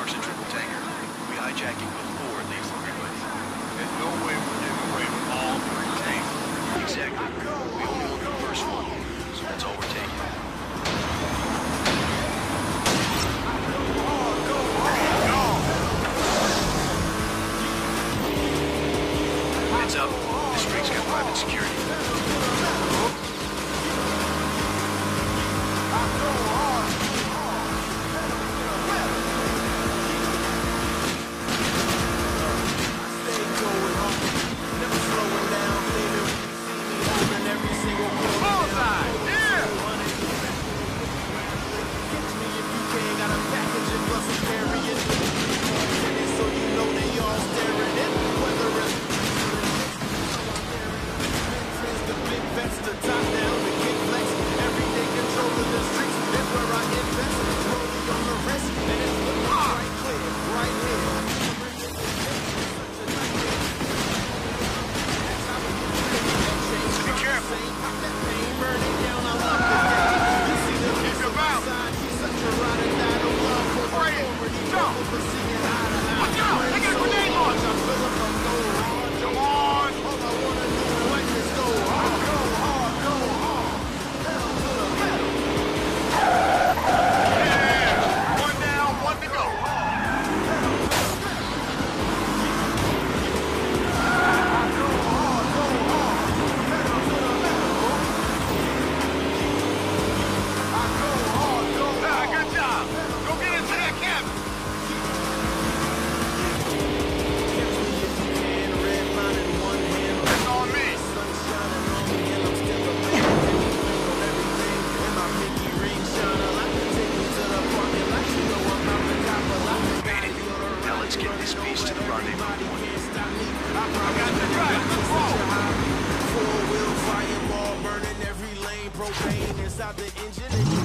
Park's a triple tanker. We hijack it before it leaves the gridway. There's no way we're getting away with all three tanks. Exactly. We only want the first one, so that's all we're taking. Heads up. This rig's got private security. Propane inside the engine.